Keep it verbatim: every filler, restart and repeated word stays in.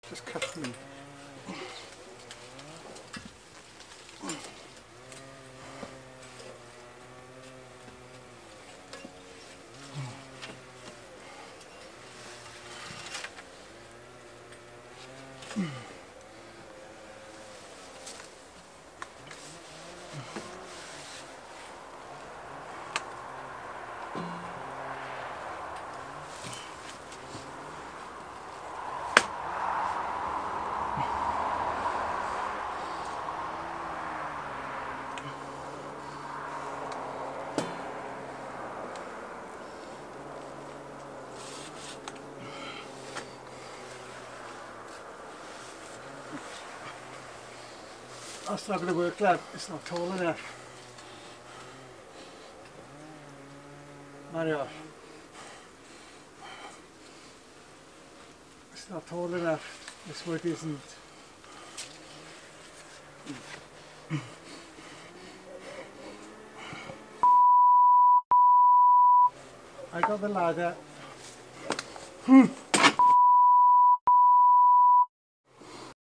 Just cut me. That's not going to work, lad. It's not tall enough. Mariusz. It's not tall enough. This wood isn't. I got the ladder.